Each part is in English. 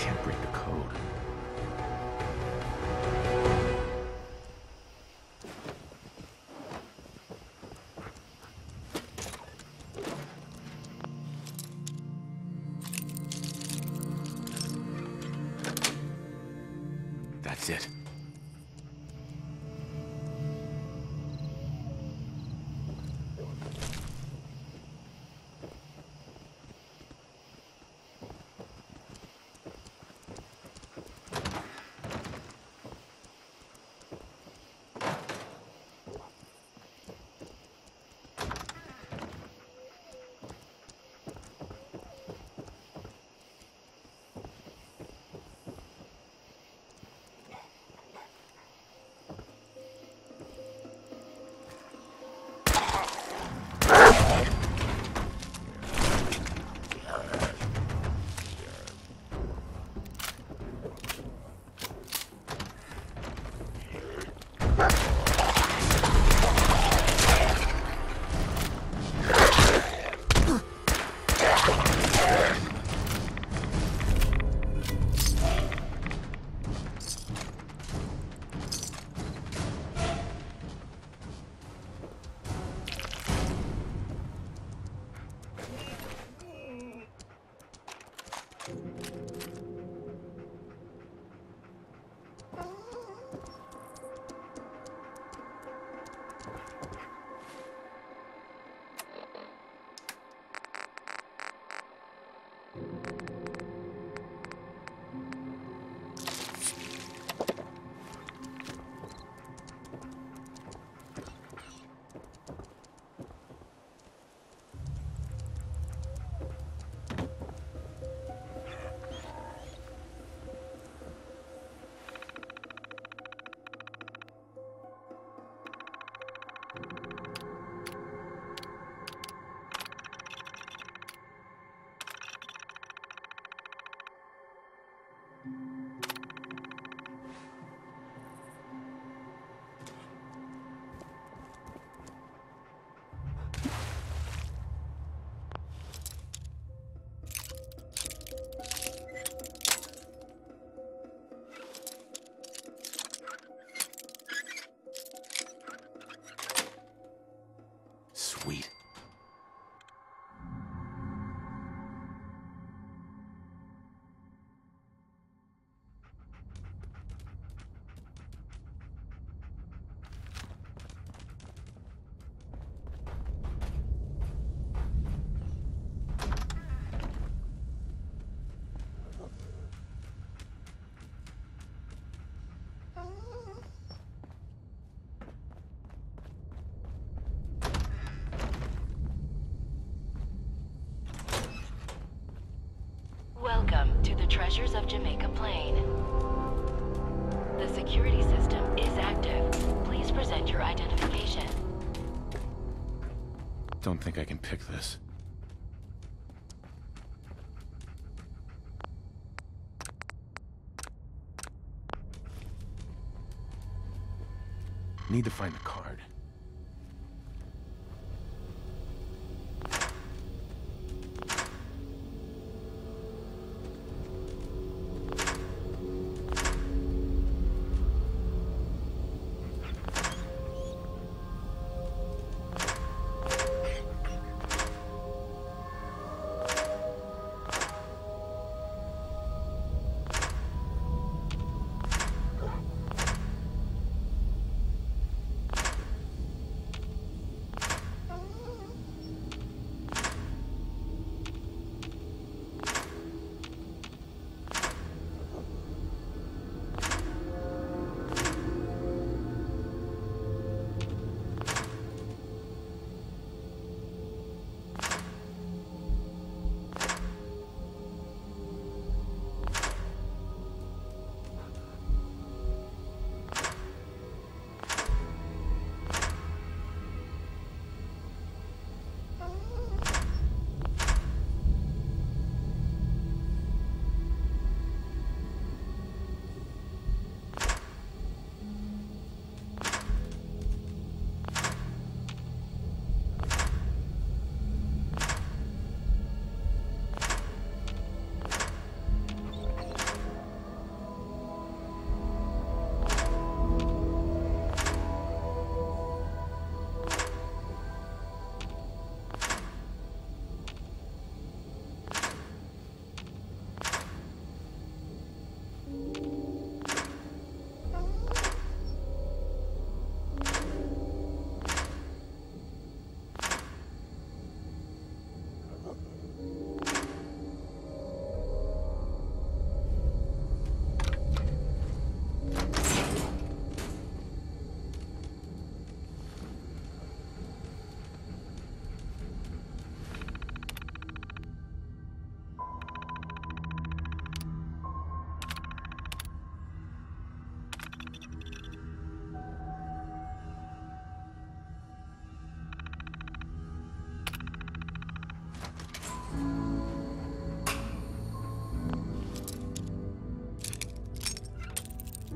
can't break the code. That's it. Sweet. Welcome to the Treasures of Jamaica Plain. The security system is active. Please present your identification. Don't think I can pick this. Need to find the card.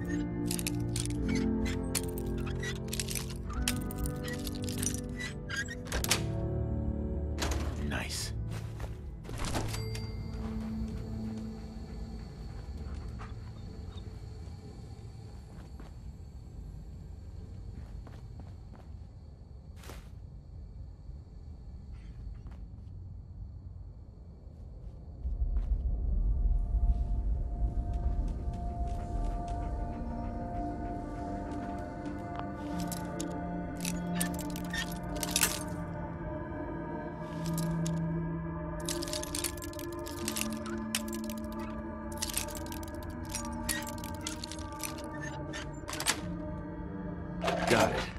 Nice. Got it.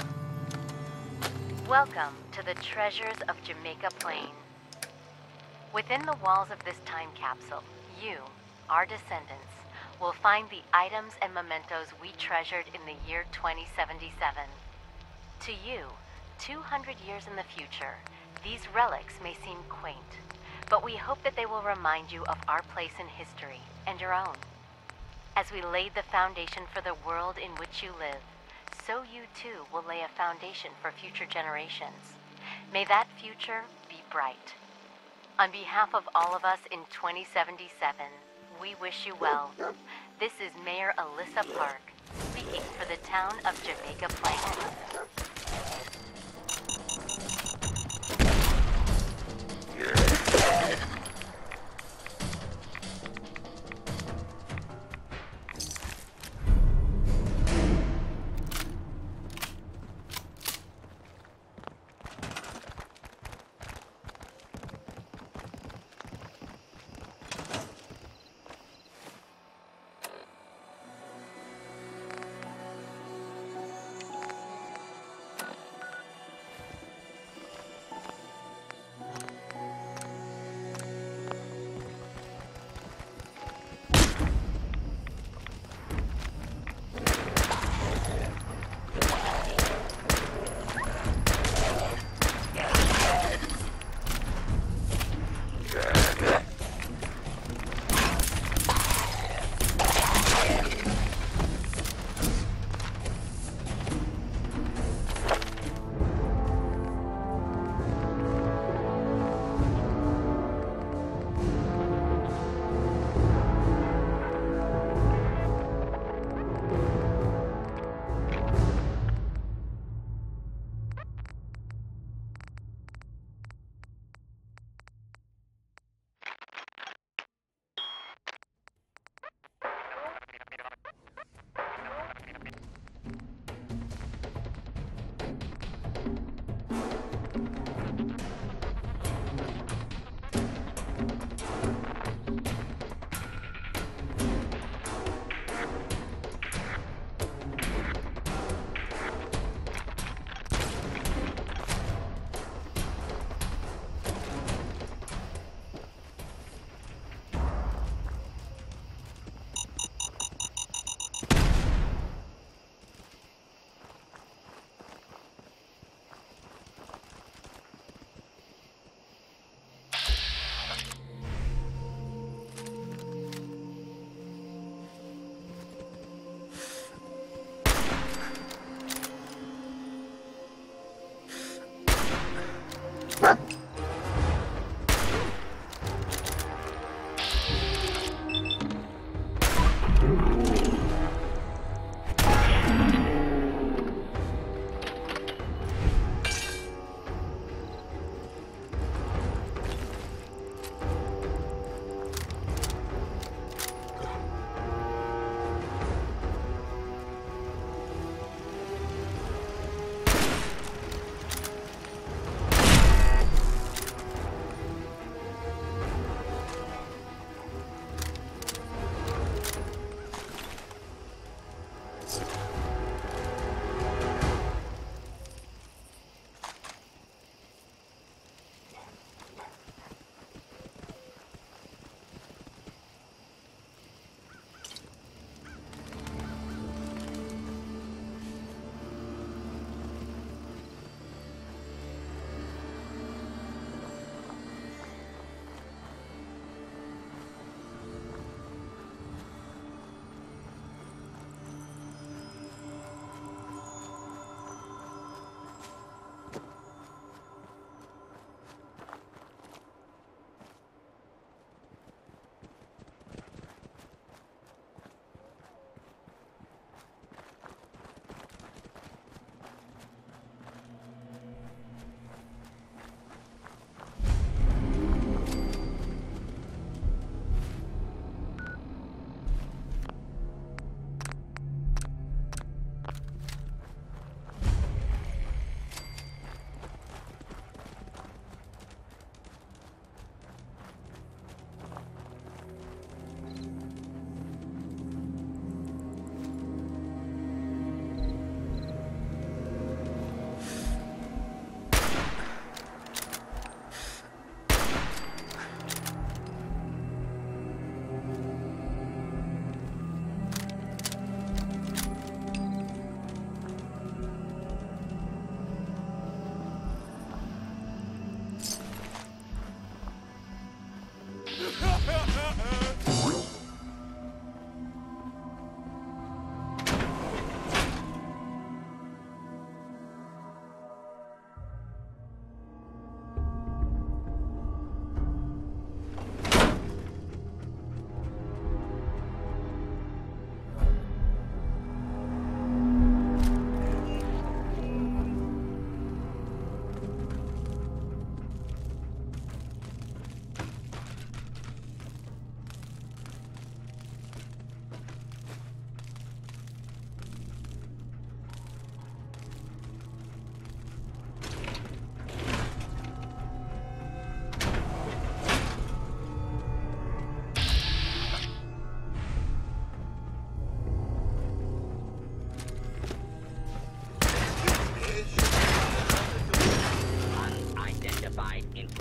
Welcome to the Treasures of Jamaica Plain. Within the walls of this time capsule, you, our descendants, will find the items and mementos we treasured in the year 2077. To you, 200 years in the future, these relics may seem quaint, but we hope that they will remind you of our place in history and your own. As we laid the foundation for the world in which you live, so you too will lay a foundation for future generations. May that future be bright. On behalf of all of us in 2077, we wish you well. This is Mayor Alyssa Park, speaking for the town of Jamaica Plain.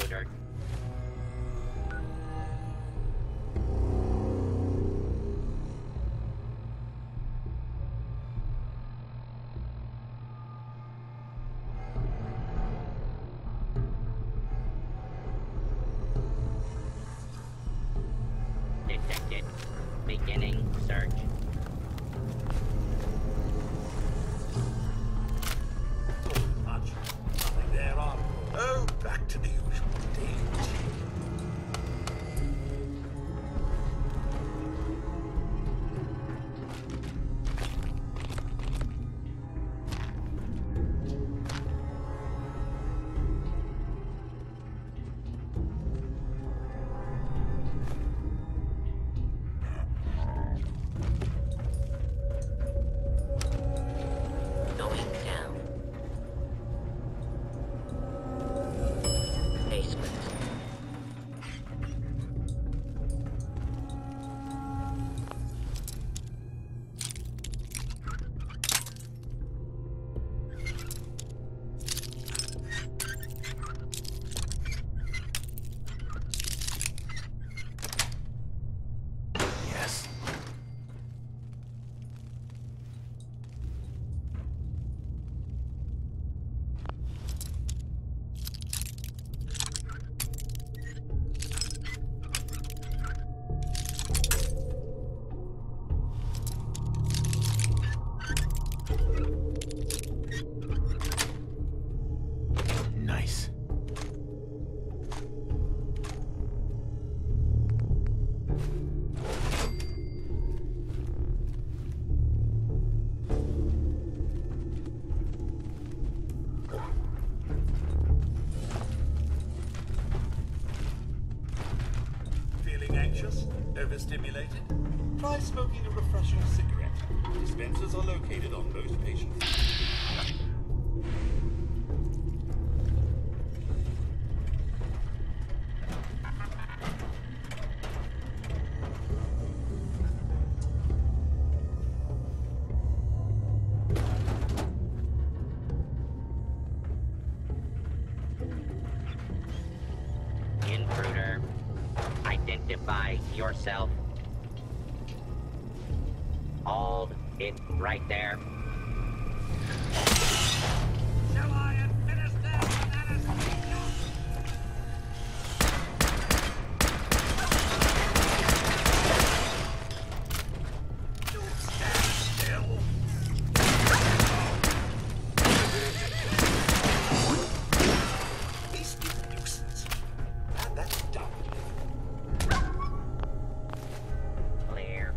intruder. Detected. Beginning search. Much. Nothing there on. Oh, back to the usual daily. Going down. Basement. Yes. Nice. Feeling anxious? Overstimulated? Try smoking a refreshing cigarette. Dispensers are located on most patients. Intruder. Identify yourself. Hold it right there. Shall I administer anesthesia? Don't stand still. Beastly nuisance. And that's done. Clear.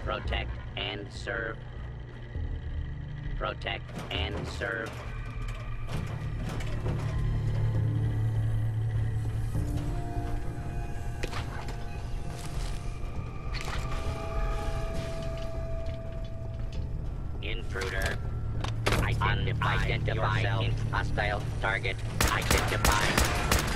Protect and serve. Protect and serve. Intruder. Identify yourself. Hostile target. Identify.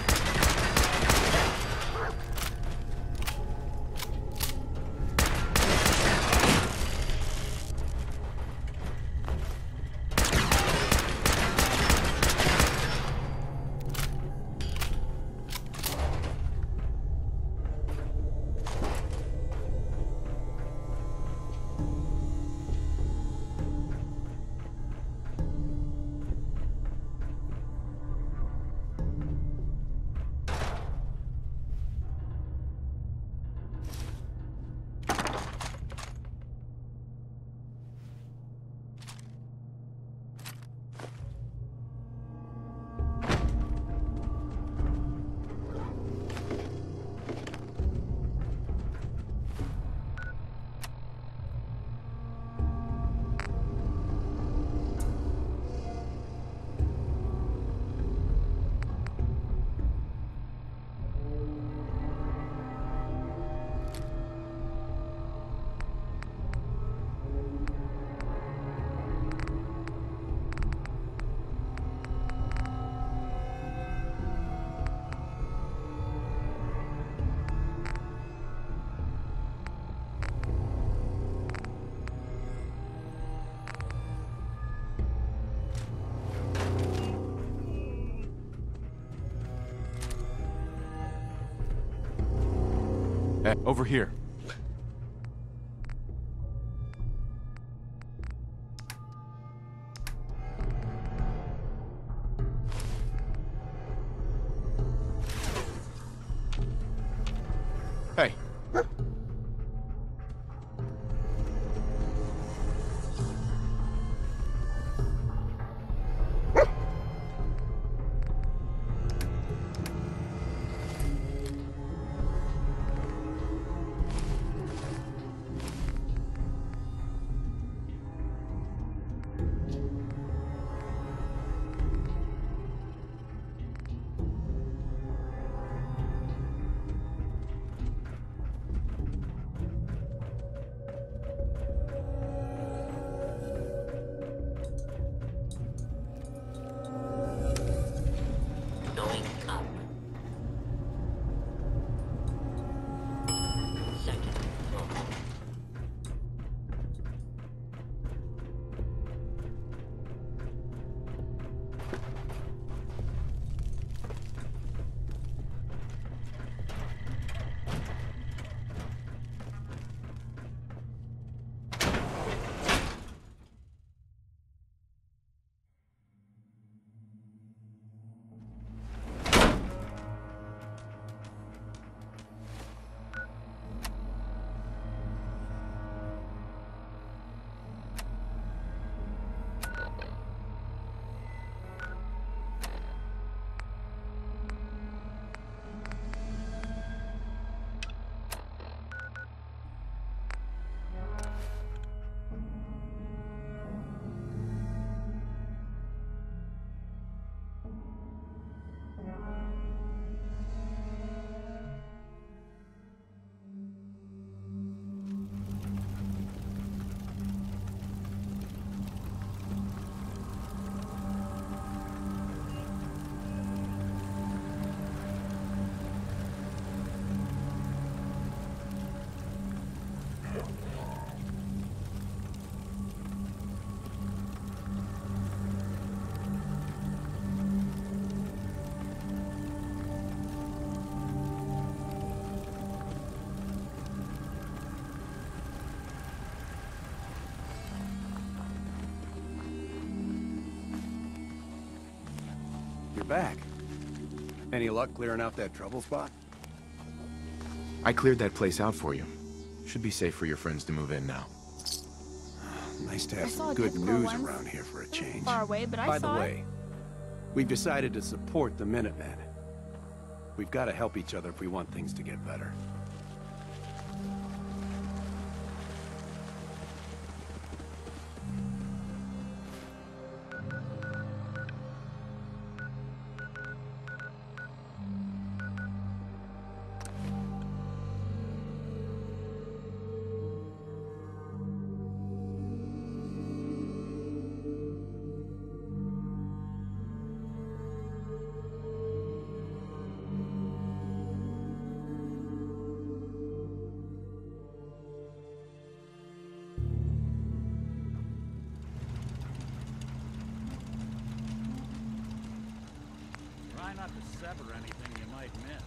Hey, over here. Hey. Going up. Second floor. You're back. Any luck clearing out that trouble spot? I cleared that place out for you. Should be safe for your friends to move in now. Nice to I have saw some a good Deathclaw news once. around here for a change. Far away, but I By the saw it. way, we've decided to support the Minutemen. We've got to help each other if we want things to get better. not to sever anything you might miss.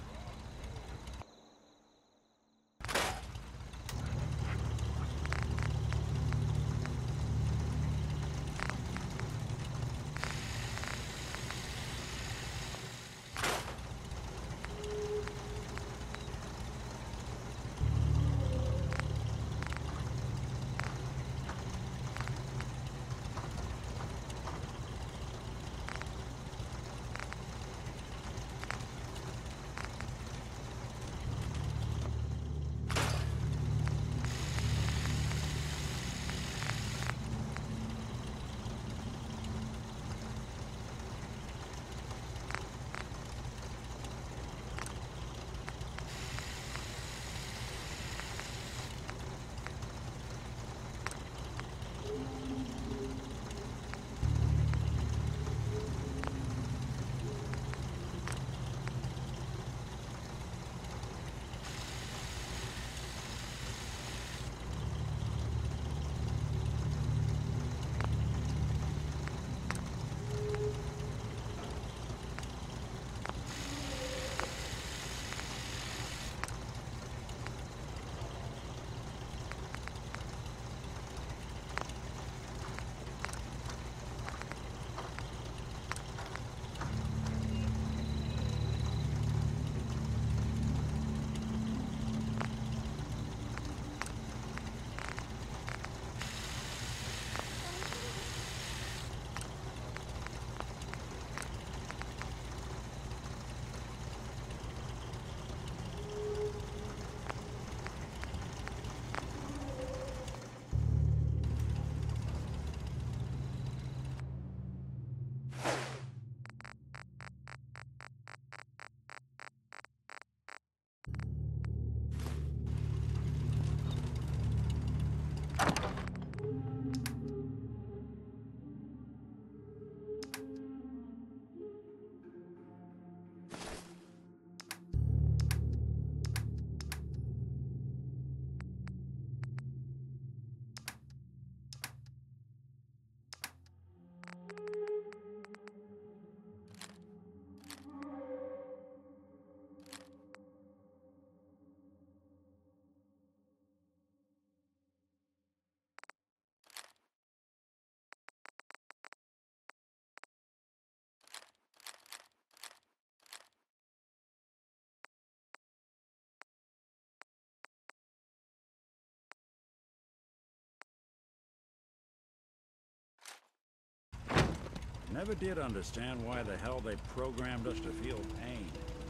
Never did understand why the hell they programmed us to feel pain.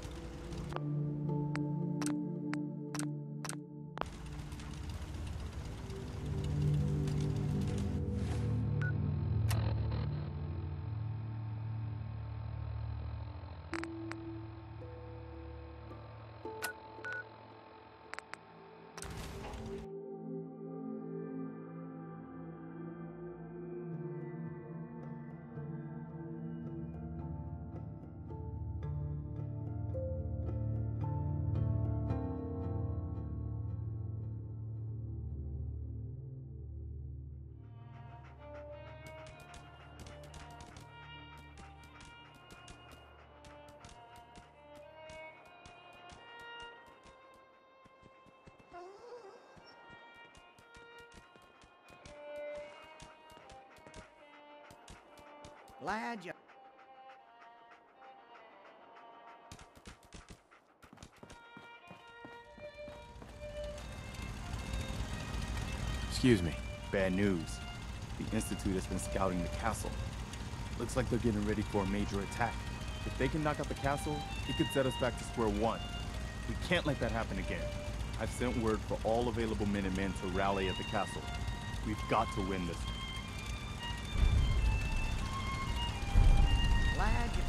Glad you... Excuse me. Bad news. The Institute has been scouting the castle. Looks like they're getting ready for a major attack. If they can knock out the castle, it could set us back to square one. We can't let that happen again. I've sent word for all available Minutemen to rally at the castle. We've got to win this. Glad you...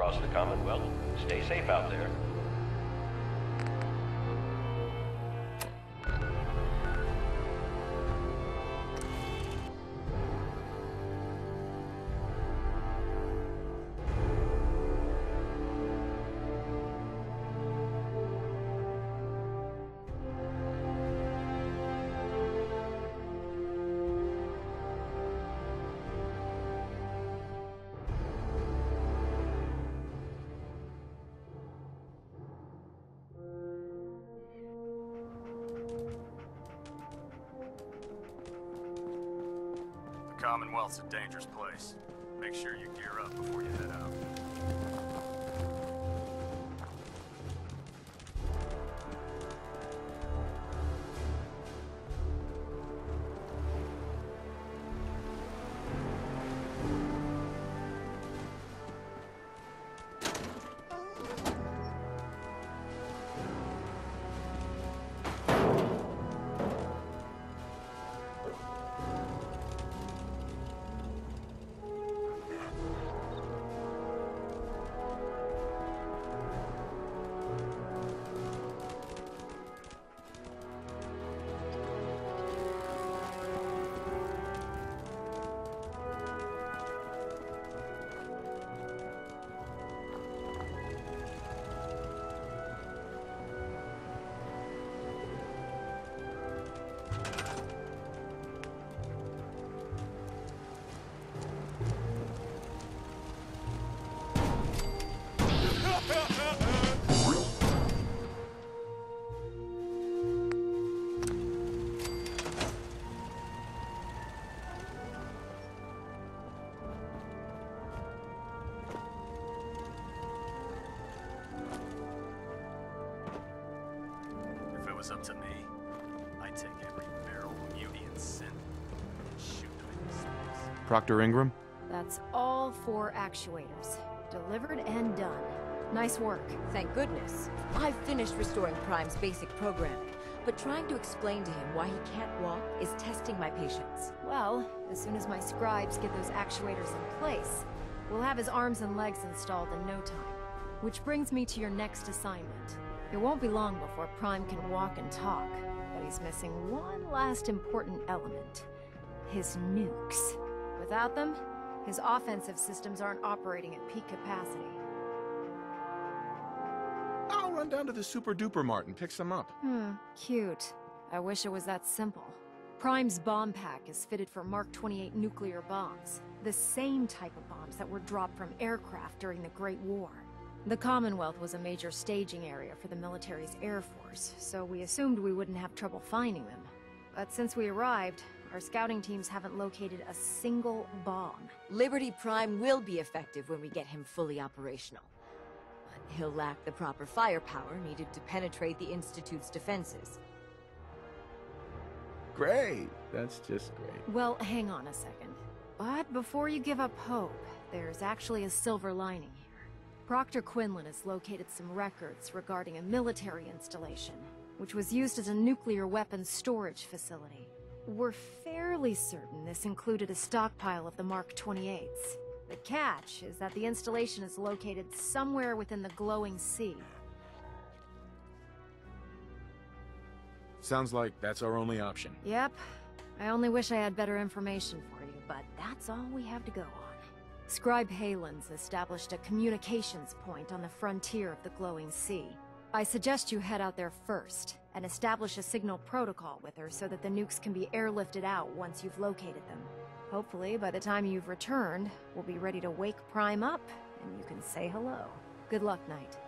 across the Commonwealth. Stay safe out there. The Commonwealth's a dangerous place. Make sure you gear up before you head out. If it was up to me, I'd take every barrel Muni and synth and shoot them into space. Proctor Ingram? That's all 4 actuators. Delivered and done. Nice work. Thank goodness. I've finished restoring Prime's basic programming, but trying to explain to him why he can't walk is testing my patience. Well, as soon as my scribes get those actuators in place, we'll have his arms and legs installed in no time. Which brings me to your next assignment. It won't be long before Prime can walk and talk, but he's missing one last important element. His nukes. Without them, his offensive systems aren't operating at peak capacity. I'll run down to the Super Duper Mart and pick some up. Cute. I wish it was that simple. Prime's bomb pack is fitted for Mark 28 nuclear bombs, the same type of bombs that were dropped from aircraft during the Great War. The Commonwealth was a major staging area for the military's air force, so we assumed we wouldn't have trouble finding them. But since we arrived, our scouting teams haven't located a single bomb. Liberty Prime will be effective when we get him fully operational. But he'll lack the proper firepower needed to penetrate the Institute's defenses. Great. That's just great. Well, hang on a second. But before you give up hope, there's actually a silver lining here. Proctor Quinlan has located some records regarding a military installation, which was used as a nuclear weapons storage facility. We're fairly certain this included a stockpile of the Mark 28s. The catch is that the installation is located somewhere within the glowing sea. Sounds like that's our only option. Yep. I only wish I had better information for you, but that's all we have to go on. Scribe Halen's established a communications point on the frontier of the glowing sea. I suggest you head out there first, and establish a signal protocol with her so that the nukes can be airlifted out once you've located them. Hopefully, by the time you've returned, we'll be ready to wake Prime up, and you can say hello. Good luck, Knight.